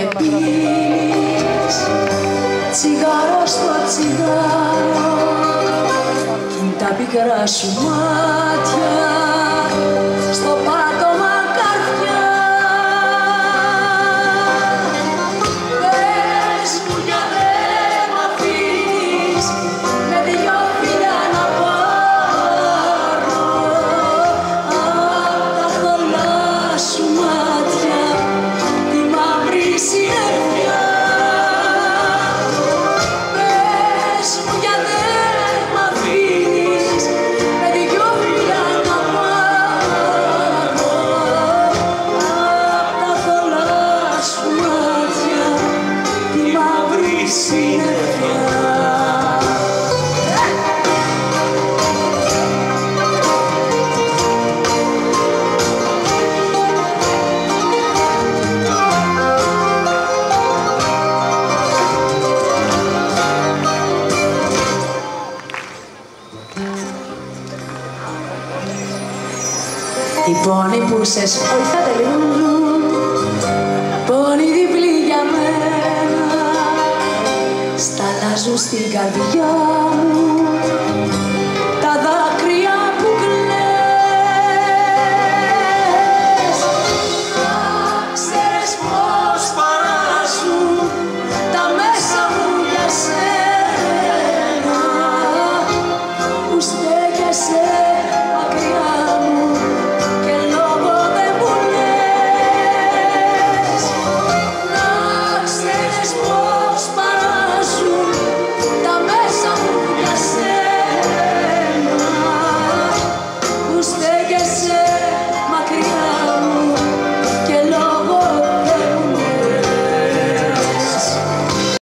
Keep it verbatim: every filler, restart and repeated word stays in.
πίνεις τσιγάρο στο τσιγάρο τα πικρά σου μάτια στο πάτωμα καρδιά. Πες μου γιατί μ' αφήνεις με δυο φιλιά να πάρω απ' τα θολά σου μάτια τη μαύρη συννεφιά. Πες μου γιατί μ' αφήνεις με δυο φιλιά να πάρω απ' τα θολά σου μάτια τη μαύρη συννεφιά. Οι πόνοι που σε βοηθάτε λίγο, πόνοι διπλή για μένα, σταλάζουν στην καρδιά μου